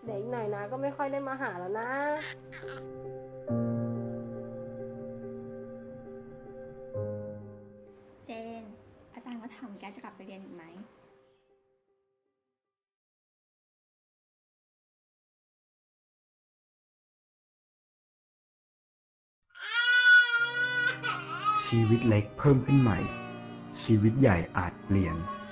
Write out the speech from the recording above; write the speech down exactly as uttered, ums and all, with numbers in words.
เดี๋ยวอีกหน่อยนะก็ไม่ค่อยได้มาหาแล้วนะเจนอาจารย์ก็ถามแกจะกลับไปเรียนอีกไหมชีวิตเล็กเพิ่มขึ้นใหม่ชีวิตใหญ่อาจเปลี่ยน